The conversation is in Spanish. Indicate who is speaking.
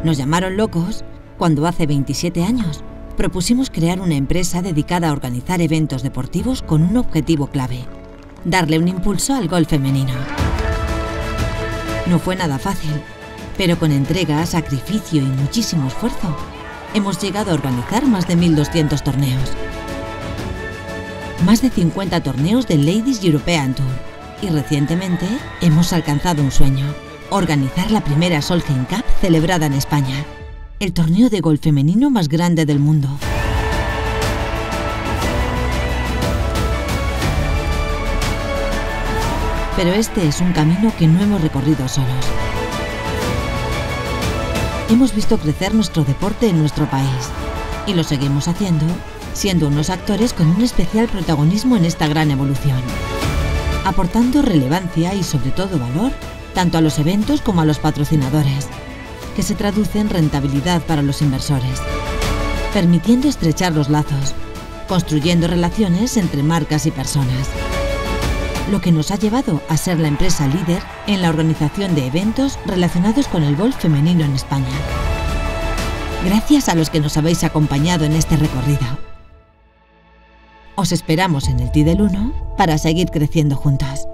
Speaker 1: Nos llamaron locos cuando hace 27 años propusimos crear una empresa dedicada a organizar eventos deportivos con un objetivo clave: darle un impulso al golf femenino. No fue nada fácil, pero con entrega, sacrificio y muchísimo esfuerzo hemos llegado a organizar más de 1.200 torneos. Más de 50 torneos del Ladies European Tour. Y recientemente hemos alcanzado un sueño: organizar la primera Solheim Cup celebrada en España, el torneo de golf femenino más grande del mundo. Pero este es un camino que no hemos recorrido solos. Hemos visto crecer nuestro deporte en nuestro país y lo seguimos haciendo, siendo unos actores con un especial protagonismo en esta gran evolución, aportando relevancia y sobre todo valor tanto a los eventos como a los patrocinadores, que se traduce en rentabilidad para los inversores, permitiendo estrechar los lazos, construyendo relaciones entre marcas y personas, lo que nos ha llevado a ser la empresa líder en la organización de eventos relacionados con el golf femenino en España. Gracias a los que nos habéis acompañado en este recorrido. Os esperamos en el TIDEL 1 para seguir creciendo juntas.